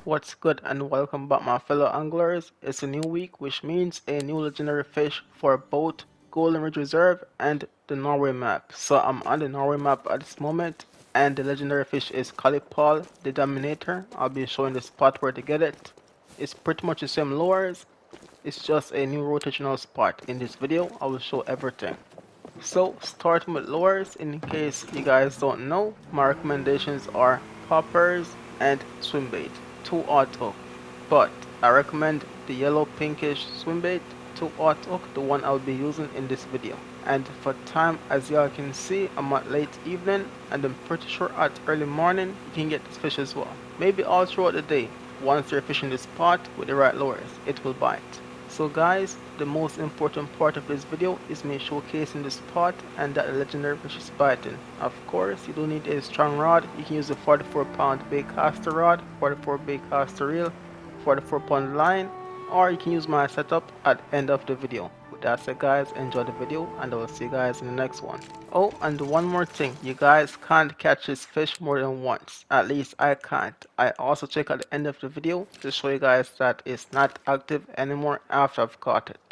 what's good and welcome back my fellow anglers. It's a new week which means a new legendary fish for both Golden Ridge Reserve and the Norway map. So I'm on the Norway map at this moment and the legendary fish is Calipol the Dominator. I'll be showing the spot where to get it. It's pretty much the same lures, it's just a new rotational spot. In this video I will show everything. So starting with lures, in case you guys don't know, my recommendations are poppers and swim bait, 2/0 hook. But I recommend the yellow pinkish swim bait, 2/0 hook, the one I'll be using in this video. And for time, as y'all can see, I'm at late evening and I'm pretty sure at early morning you can get this fish as well. Maybe all throughout the day, once you're fishing the spot with the right lures, it will bite. So guys, the most important part of this video is me showcasing the spot and that the legendary fish is biting. Of course, you don't need a strong rod, you can use a 44-pound baitcaster rod, 44 baitcaster reel, 44-pound line, or you can use my setup at the end of the video. With that said guys, enjoy the video and I will see you guys in the next one. Oh, and one more thing, you guys can't catch this fish more than once. At least I can't. I also check at the end of the video to show you guys that it's not active anymore after I've caught it.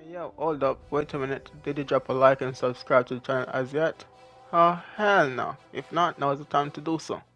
Yo, hold up, wait a minute. Did you drop a like and subscribe to the channel as yet? Oh, hell no. If not, now is the time to do so.